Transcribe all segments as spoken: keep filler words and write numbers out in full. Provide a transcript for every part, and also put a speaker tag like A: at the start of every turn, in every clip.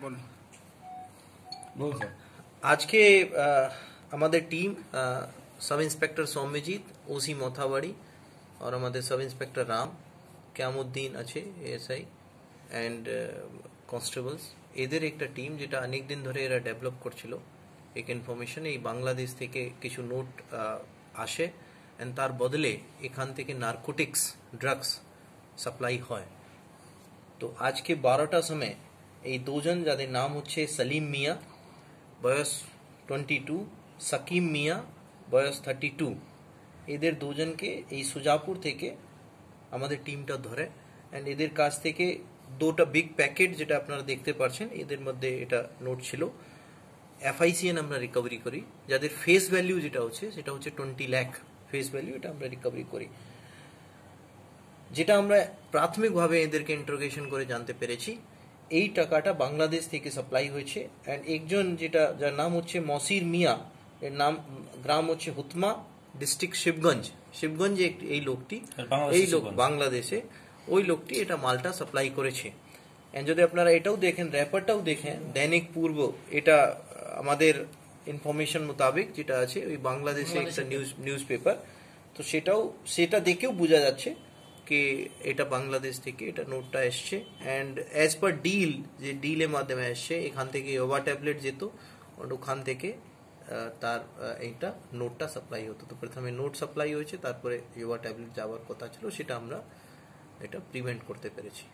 A: বলুন বলুন স্যার।
B: আজকে আমাদের টিম सब इंस्पेक्टर सौम्यजीत ओसी मोथावाड़ी और हमारे सब इंस्पेक्टर राम क्यामुद्दीन আছে এএসআই এন্ড কনস্টেবলস এদের একটা টিম যেটা অনেক দিন ধরে এরা ডেভেলপ করছিল এক ইনফরমেশন এই বাংলাদেশ থেকে কিছু নোট আসে এন্ড তার বদলে এখান থেকে নারকোটিক্স ড্রাগস সাপ্লাই হয়। তো আজকে বারোটার সময় এই দুজন যাদের নাম হচ্ছে সলিম মিয়া বয়স টোয়েন্টি টু, সাকিম মিয়া বয়স থার্টি টু, এদের দুজনকে এই সুজাপুর থেকে আমাদের টিমটা ধরে অ্যান্ড এদের কাছ থেকে দুটো বিগ প্যাকেট যেটা আপনারা দেখতে পাচ্ছেন এদের মধ্যে এটা নোট ছিল এফআইসিএন আমরা রিকভারি করি, যাদের ফেস ভ্যালু যেটা হচ্ছে সেটা হচ্ছে টোয়েন্টি লাখ ফেস ভ্যালু, এটা আমরা রিকভারি করি। যেটা আমরা প্রাথমিকভাবে এদেরকে ইন্টারোগেশন করে জানতে পেরেছি এই টাকাটা বাংলাদেশ থেকে সাপ্লাই হয়েছে অ্যান্ড একজন যেটা যার নাম হচ্ছে মসির মিয়া, এর নাম গ্রাম হচ্ছে হুতমা, ডিস্ট্রিক্ট শিবগঞ্জ, শিবগঞ্জ এই লোকটি এই লোক বাংলাদেশে ওই লোকটি এটা মালটা সাপ্লাই করেছে। এন্ড যদি আপনারা এটাও দেখেন র্যাপারটাও দেখেন দৈনিক পূর্ব, এটা আমাদের ইনফরমেশন মোতাবেক যেটা আছে ওই বাংলাদেশে একটা নিউজ নিউজ পেপার, তো সেটাও সেটা দেখেও বোঝা যাচ্ছে কি এটা বাংলাদেশ থেকে এটা নোটটা এসছে অ্যান্ড অ্যাজ পার ডিল যে ডিলের মাধ্যমে এসছে এখান থেকে ইয়োভা ট্যাবলেট যেত ওখান থেকে তার এইটা নোটটা সাপ্লাই হতো। তো প্রথমে নোট সাপ্লাই হয়েছে, তারপরে ইয়োভা ট্যাবলেট যাওয়ার কথা ছিল, সেটা আমরা এটা প্রিভেন্ট করতে পেরেছি।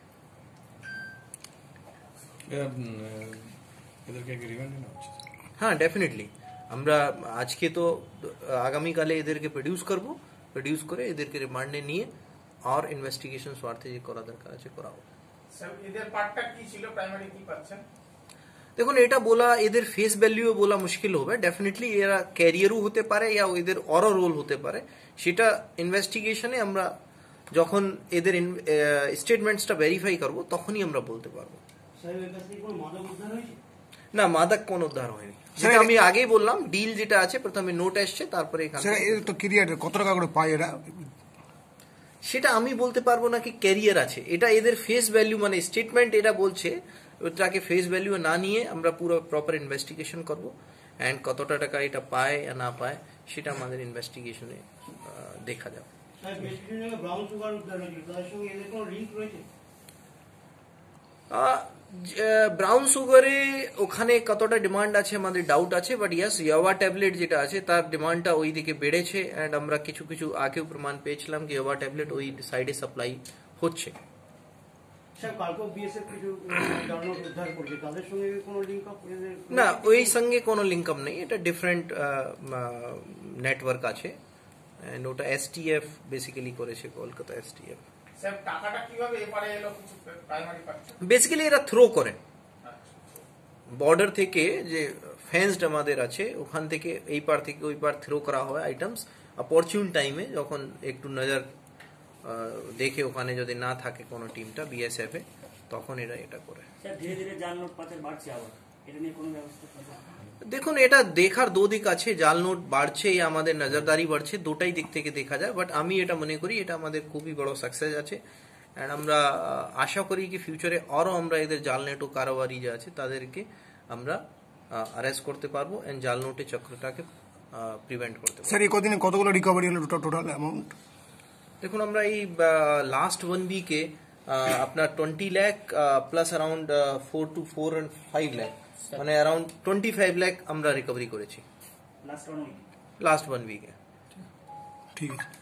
B: হ্যাঁ ডেফিনেটলি আমরা আজকে তো আগামীকালে এদেরকে প্রডিউস করব, প্রডিউস করে এদেরকে রিমান্ডে নিয়ে আর ইনভেস্টিগেশন স্বার্থে যে করা দরকার আছে করাবো।
C: স্যার এদের পার্টটা কি ছিল, প্রাইমারি কি পাচ্ছেন?
B: দেখুন এটা বলা এদের ফেস ভ্যালু বলা মুশকিল হবে, ডেফিনেটলি এরা ক্যারিয়ারও হতে পারে ইয়া এদের অর রোল হতে পারে, সেটা ইনভেস্টিগেশনে আমরা যখন এদের স্টেটমেন্টসটা ভেরিফাই করব তখনই আমরা বলতে পারবো। না মাদক কোন উদ্ধার হয়নি, সেটা আমি আগেই বললাম, ডিল যেটা আছে প্রথমে নোট আসছে তারপরে
A: কত টাকা করে পায় এরা
B: সেটা আমি বলতে পারবো না কি ক্যারিয়ার আছে, এটা এদের ফেস ভ্যালু মানে স্টেটমেন্ট এটা বলছে, ওটাকে ফেস ভ্যালু না নিয়ে আমরা পুরো প্রপার ইনভেস্টিগেশন করব অ্যান্ড কতটা টাকা এটা পায় না পায় সেটা আমাদের ইনভেস্টিগেশনে দেখা যাবে। ব্রাউন সুগারে ওখানে কতটা ডিমান্ড আছে আমাদের ডাউট আছে, বাট ইয়াস ইয়োভা ট্যাবলেট যেটা আছে তার ডিমান্ডটা ওই দিকে বেড়েছে অ্যান্ড আমরা কিছু কিছু আগেও প্রমাণ পেয়েছিলাম কি ইয়োভা ট্যাবলেট ওই সাইডে সাপ্লাই হচ্ছে। না ওই সঙ্গে কোনো লিঙ্ক আপ নেই, এটা ডিফারেন্ট নেটওয়ার্ক আছে এন্ড ওটা এসটিএফ বেসিক্যালি করেছে, কলকাতা এসটিএফ।
C: স্যার টাকাটা কিভাবে এপারে এলো কিছু প্রাইমারি পাচ্ছে?
B: বেসিক্যালি এরা থ্রো করে বর্ডার থেকে, যে ফেন্সড আমাদের আছে ওখান থেকে এই পার থেকে ওই পার থ্রো করা হয় আইটেমস, অপরচুন টাইমে যখন একটু নজর দেখে ওখানে যদি না থাকে কোনো টিমটা বিএসএফ এ তখন এরা এটা করে। দেখুন এটা দেখার দু দিক আছে, জাল নোট বাড়ছে আমাদের নজরদারি বাড়ছে, দুটাই দিক থেকে দেখা যায়, বাট আমি এটা মনে করি এটা আমাদের খুবই বড় সাকসেস আছে অ্যান্ড আমরা আশা করি কি ফিউচারে আরো আমরা এদের জাল নোট ও কারবারি যে আছে তাদেরকে আমরা অ্যারেস্ট করতে পারবো এন্ড জাল নোটের চক্রটাকে প্রিভেন্ট করতে পারবো।
A: স্যার এই কদিনে কতগুলো রিকভারি হলো টোটাল অ্যামাউন্ট?
B: দেখুন আমরা এই লাস্ট ওয়ান উইকে আপনার twenty lakh plus around four to four and five lakh মানে অ্যারাউন্ড টোয়েন্টি ফাইভ লাখ আমরা রিকভারি করেছি লাস্ট ওয়ান উইকে।
A: ঠিক আছে।